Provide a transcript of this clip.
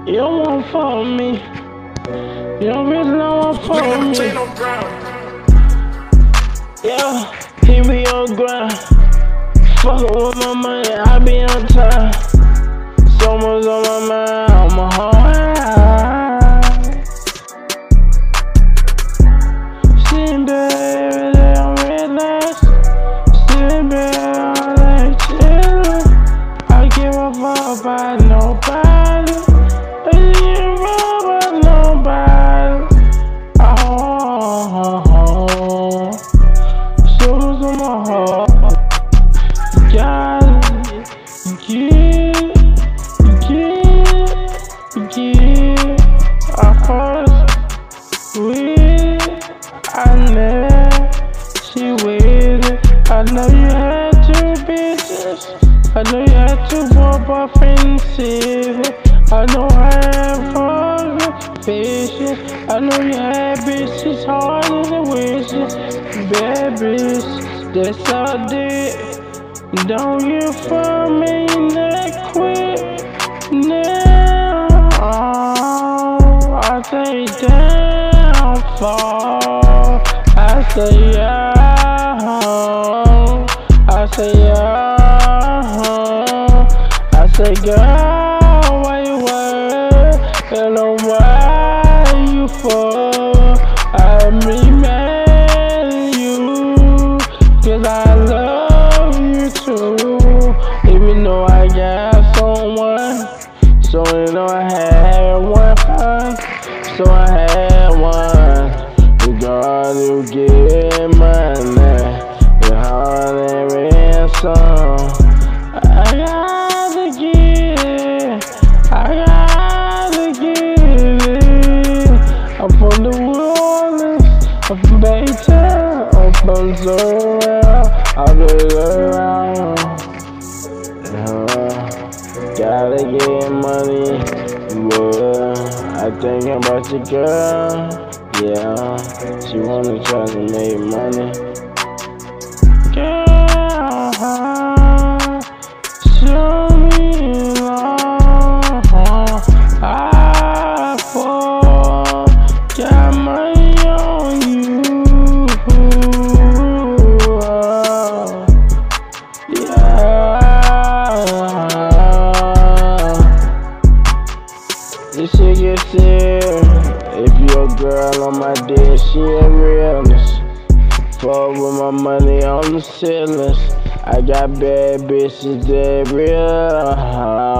You don't want for me. You don't really want for me. Yeah, he be on grind. Fuckin' with my money, I be on time. So much on my mind, on my heart. Sitting back every day, I'm relaxed. Sitting back all day, chillin'. I give a fuck about nobody. I give a fuck about nobody. Oh, so much on my heart. Gotta get, I hustle with it, I know she with it. I know you had two bitches, I know you had two boyfriends, I know I had fucking bitches, I know you had bitches harder than wishes, bad bitches, that's all I did. Don't you for me, not quit now. I say downfall. I say yeah. I say yeah. I say girl, why you worry? You know why you fall. I'm mad at you, 'cause I love you too. Even though I got someone, so you know I had one, so I had one. We gotta get money, the heart and ransom. I gotta get it, I gotta get it. I'm from the wilderness, I'm from Baytown, I'm from Zorro, I'll be around. Gotta get money, I think about your girl, yeah, she wanna try to make money. Girl, show me love, I got money on you, this shit get serious. If your girl on my dick, she a realness. Fuck with my money on the ceilings. I got bad bitches that real.